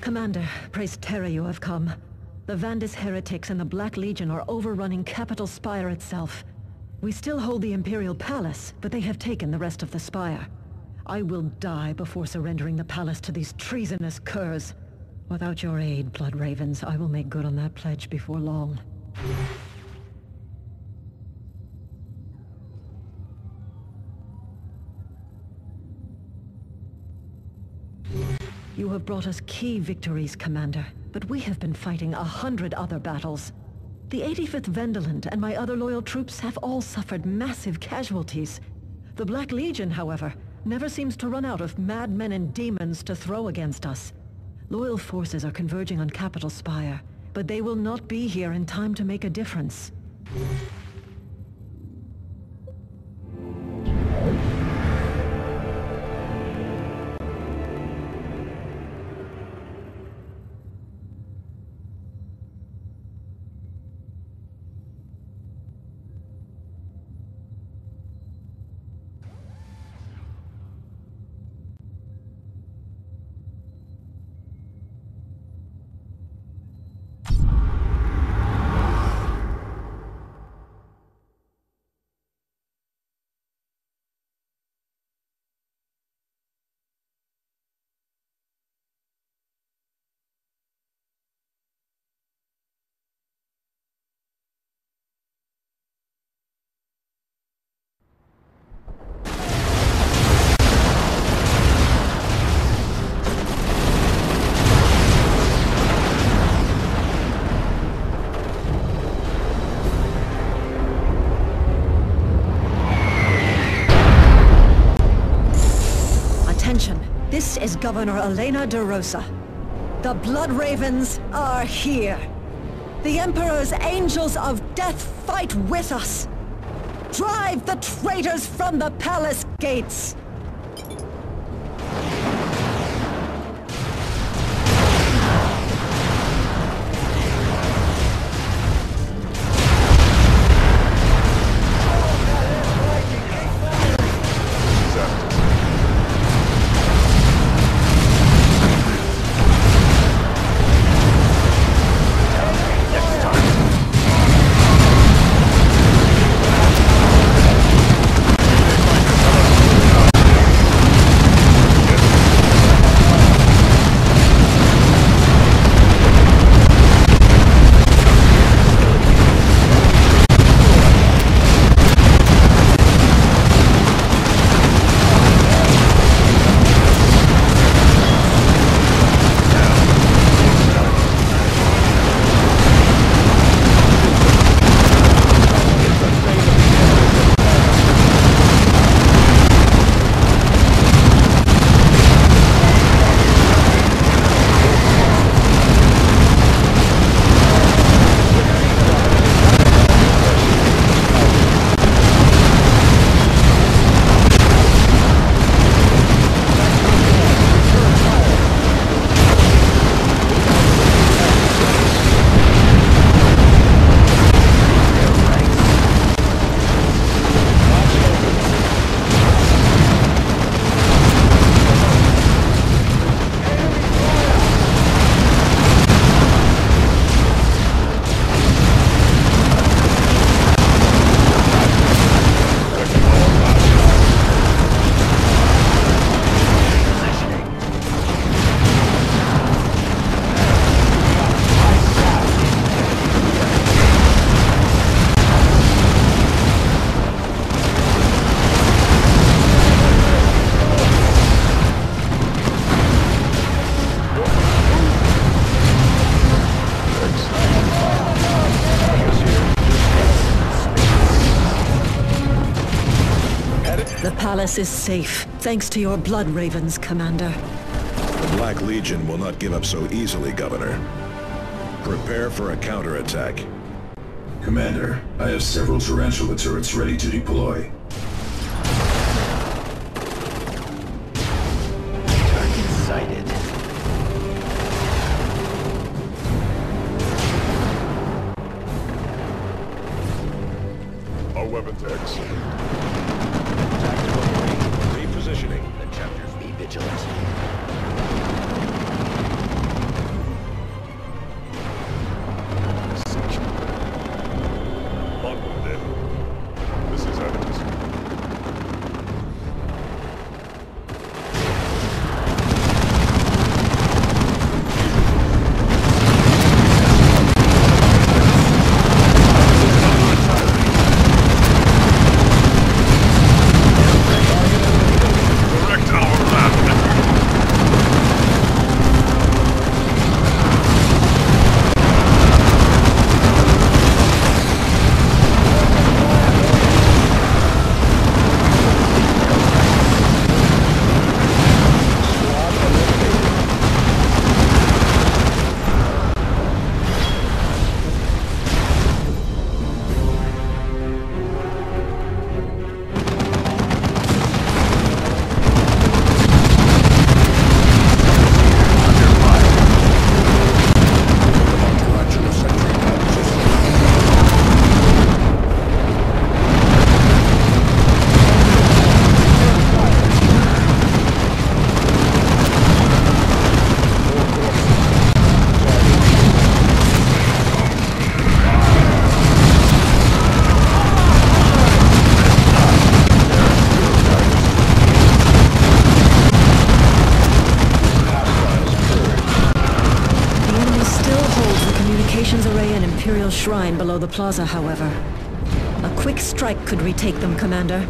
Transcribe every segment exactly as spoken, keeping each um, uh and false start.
Commander, praise Terra you have come. The Vandis heretics and the Black Legion are overrunning Capital Spire itself. We still hold the Imperial Palace, but they have taken the rest of the Spire. I will die before surrendering the palace to these treasonous curs. Without your aid, Blood Ravens, I will make good on that pledge before long. You have brought us key victories, Commander, but we have been fighting a hundred other battles. The eighty-fifth Vendaland and my other loyal troops have all suffered massive casualties. The Black Legion, however, never seems to run out of madmen and demons to throw against us. Loyal forces are converging on Capital Spire, but they will not be here in time to make a difference. This is Governor Elena de Rosa. The Blood Ravens are here. The Emperor's angels of death fight with us. Drive the traitors from the palace gates. The palace is safe, thanks to your Blood Ravens, Commander. The Black Legion will not give up so easily, Governor. Prepare for a counterattack. Commander, I have several tarantula turrets ready to deploy. Target sighted. All weapons X. Repositioning. The chapters be vigilant. shrine below the plaza, however. A quick strike could retake them, Commander.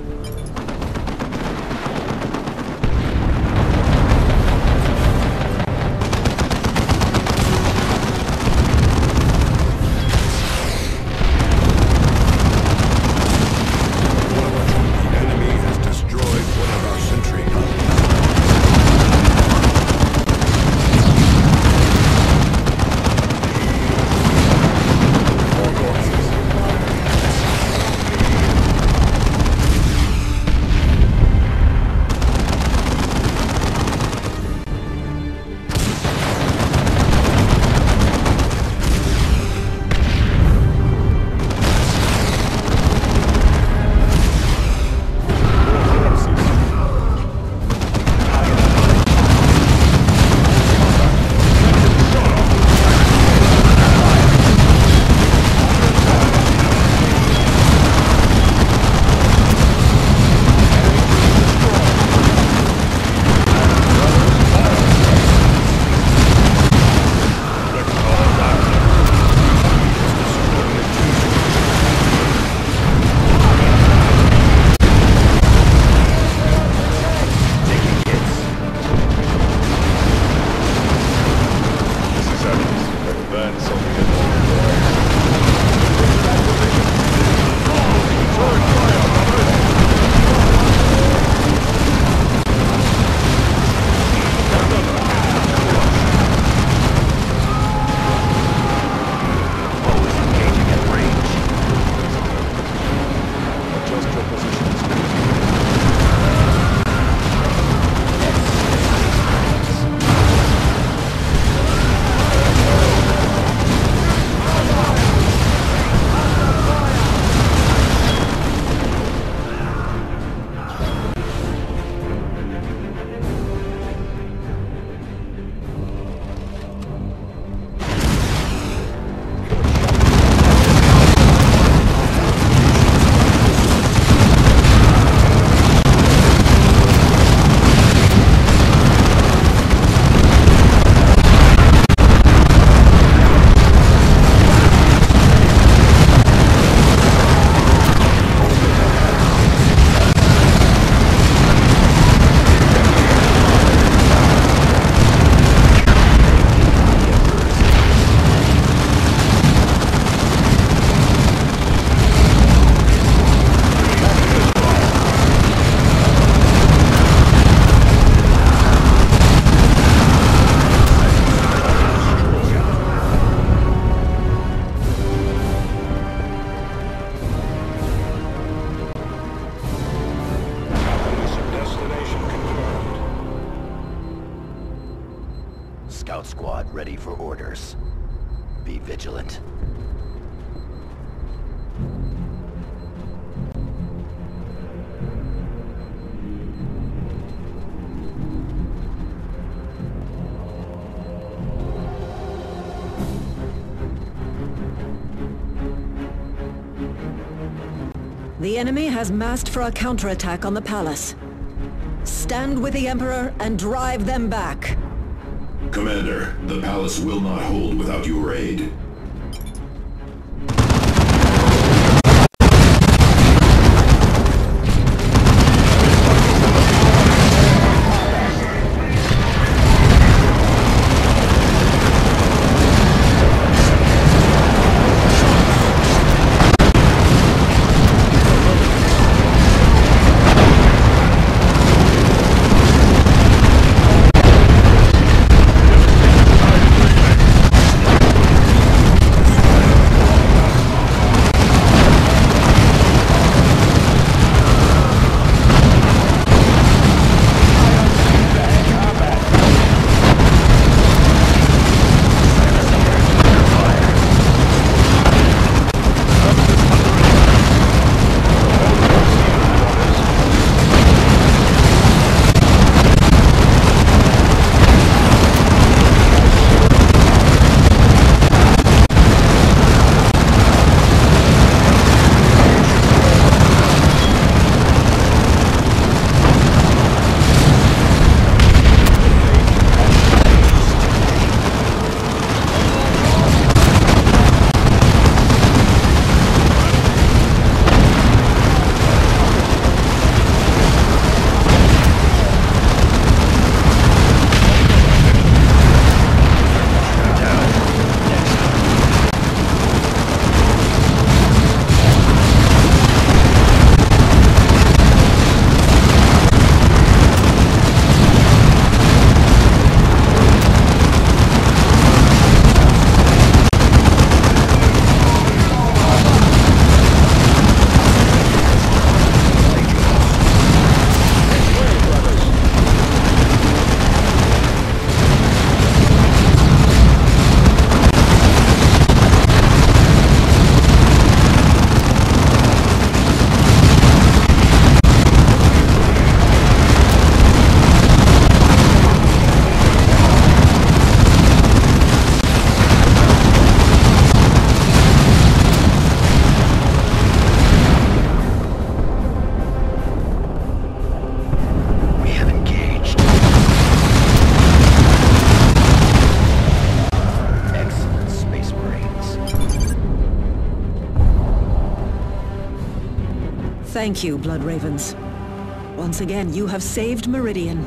Scout squad ready for orders. Be vigilant. The enemy has massed for a counterattack on the palace. Stand with the Emperor and drive them back. Commander, the palace will not hold without your aid. Thank you, Blood Ravens. Once again, you have saved Meridian.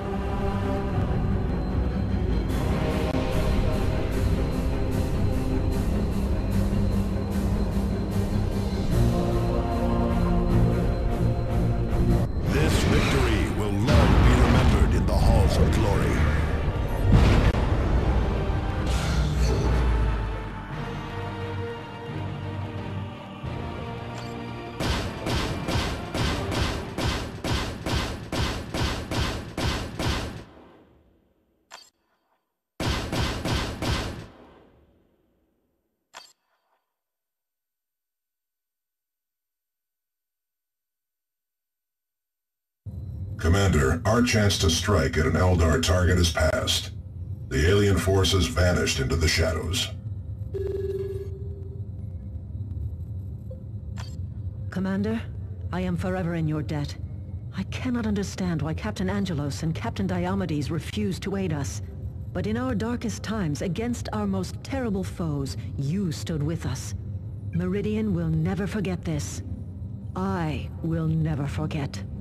This victory will long be remembered in the halls of glory. Commander, our chance to strike at an Eldar target has passed. The alien force has vanished into the shadows. Commander, I am forever in your debt. I cannot understand why Captain Angelos and Captain Diomedes refused to aid us. But in our darkest times, against our most terrible foes, you stood with us. Meridian will never forget this. I will never forget.